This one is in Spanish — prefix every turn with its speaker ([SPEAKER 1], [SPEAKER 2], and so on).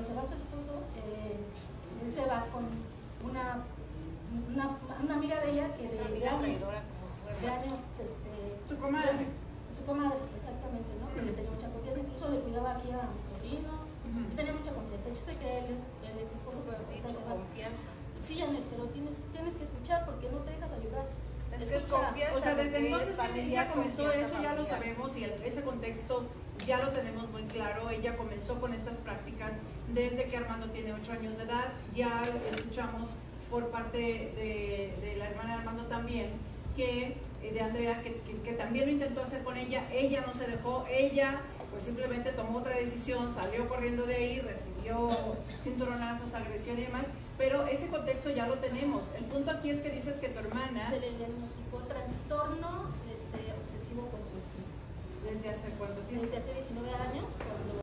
[SPEAKER 1] cuando se va su esposo, él se va con una amiga de ella que de años,
[SPEAKER 2] su comadre.
[SPEAKER 1] Su comadre, exactamente, ¿no? Que le tenía mucha confianza, incluso le cuidaba aquí a mis sobrinos, y tenía mucha confianza. Yo sé que el ex esposo, pero sí,
[SPEAKER 3] confianza.
[SPEAKER 1] Sí, Janet, pero tienes que escuchar porque no te dejas ayudar.
[SPEAKER 3] Es que es confianza.
[SPEAKER 2] O sea, desde entonces
[SPEAKER 3] familia
[SPEAKER 2] ella comenzó eso, ya lo
[SPEAKER 3] familiar.
[SPEAKER 2] sabemos, y ese contexto ya lo tenemos muy claro. Ella comenzó con estas prácticas desde que Armando tiene 8 años de edad. Ya escuchamos por parte de la hermana de Armando también, de Andrea, que también lo intentó hacer con ella. Ella no se dejó, ella pues simplemente tomó otra decisión, salió corriendo de ahí, recibió cinturonazos, agresión y demás, pero ese contexto ya lo tenemos. El punto aquí es que dices que tu hermana
[SPEAKER 1] se le diagnosticó trastorno obsesivo compulsivo.
[SPEAKER 2] ¿desde hace cuánto tiempo?
[SPEAKER 1] Desde hace 19 años, cuando